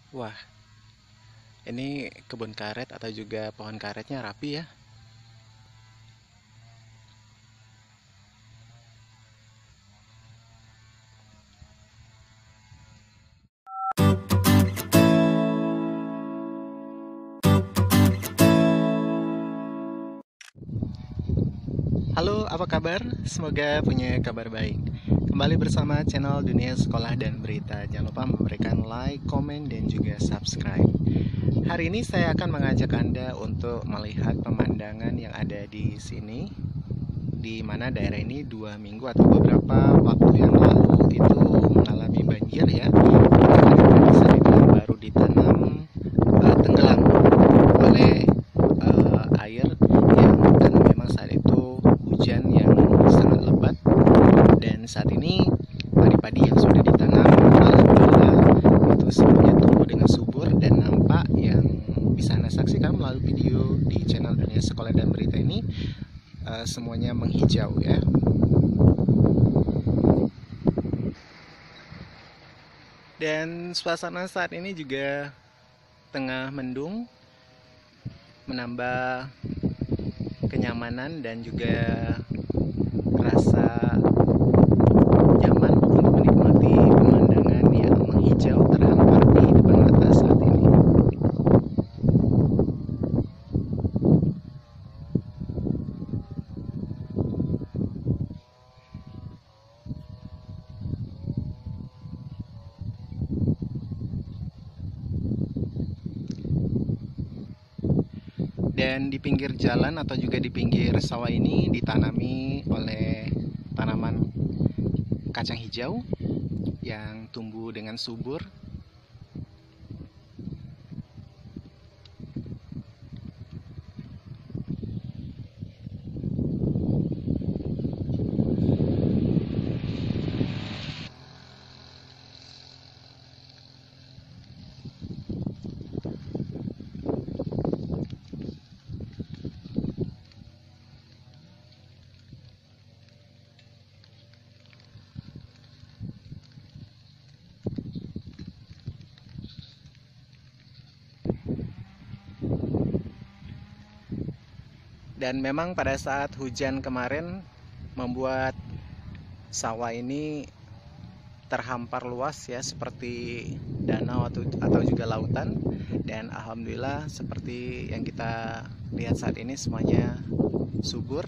Wah, ini kebun karet atau juga pohon karetnya rapi ya. Halo, apa kabar? Semoga punya kabar baik. Kembali bersama channel Dunia Sekolah dan Berita. Jangan lupa memberikan like, komen, dan juga subscribe. Hari ini saya akan mengajak Anda untuk melihat pemandangan yang ada di sini, di mana daerah ini 2 minggu atau beberapa waktu yang lalu itu mengalami banjir ya. Bisa dibilang baru ditanam tenggelam oleh air yang karena memang saat itu hujan yang sangat lebat, dan saat ini padi-padi yang sudah ditanam alhamdulillah itu semuanya tumbuh dengan subur dan nampak yang bisa Anda saksikan melalui video di channel Dunia Sekolah dan Berita ini, semuanya menghijau ya. Dan suasana saat ini juga tengah mendung, menambah kenyamanan dan juga rasa nyaman untuk menikmati pemandangan yang menghijau terhampar di depan mata saat ini. Dan di pinggir jalan atau juga di pinggir sawah ini ditanami oleh tanaman kacang hijau yang tumbuh dengan subur. Dan memang pada saat hujan kemarin membuat sawah ini terhampar luas ya, seperti danau atau juga lautan. Dan alhamdulillah seperti yang kita lihat saat ini semuanya subur.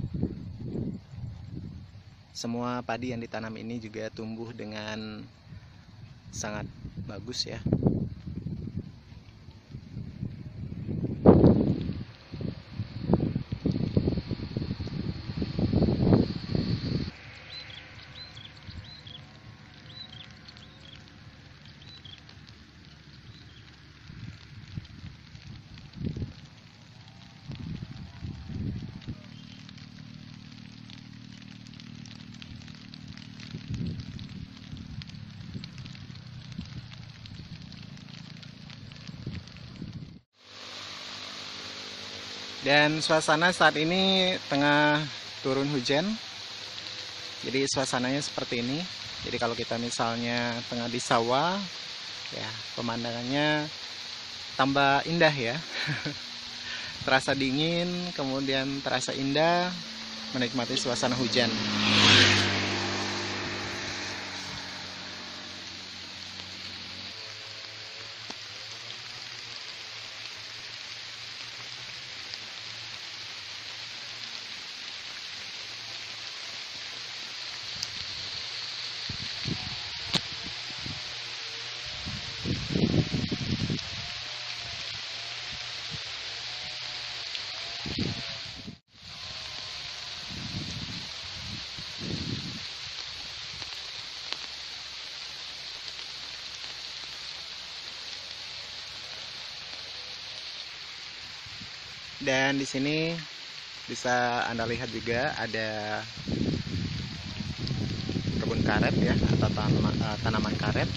Semua padi yang ditanam ini juga tumbuh dengan sangat bagus ya. Dan suasana saat ini tengah turun hujan. Jadi suasananya seperti ini. Jadi kalau kita misalnya tengah di sawah, ya pemandangannya tambah indah ya. Terasa dingin, kemudian terasa indah menikmati suasana hujan. Dan di sini bisa Anda lihat juga ada kebun karet ya, atau tanaman karet.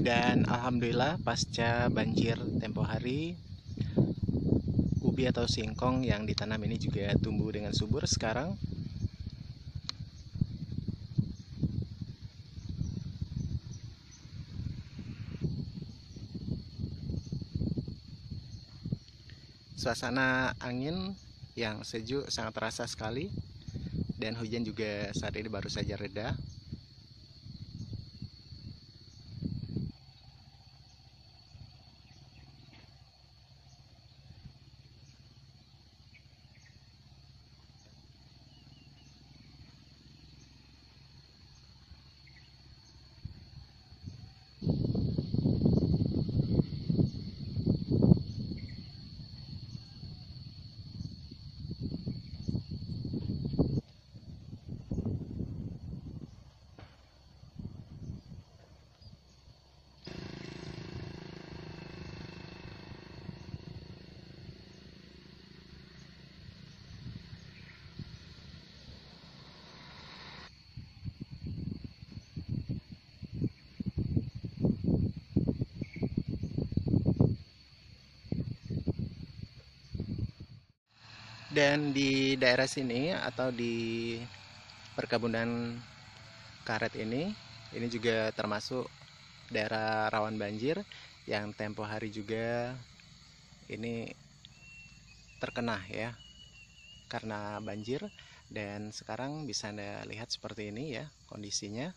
Dan alhamdulillah pasca banjir tempo hari, ubi atau singkong yang ditanam ini juga tumbuh dengan subur sekarang. Suasana angin yang sejuk sangat terasa sekali, dan hujan juga saat ini baru saja reda. Dan di daerah sini atau di perkebunan karet ini juga termasuk daerah rawan banjir yang tempo hari juga ini terkena ya karena banjir. Dan sekarang bisa Anda lihat seperti ini ya kondisinya.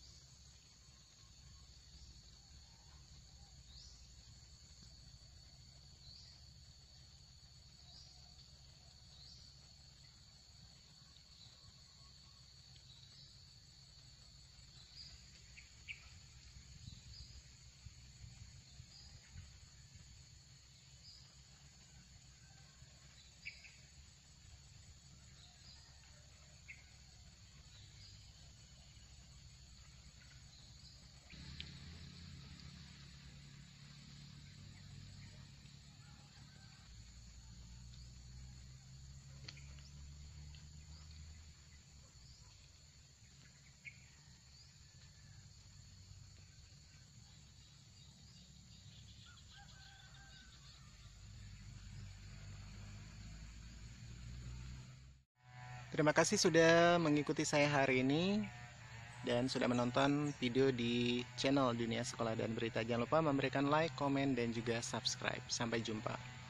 Terima kasih sudah mengikuti saya hari ini dan sudah menonton video di channel Dunia Sekolah dan Berita. Jangan lupa memberikan like, komen, dan juga subscribe. Sampai jumpa.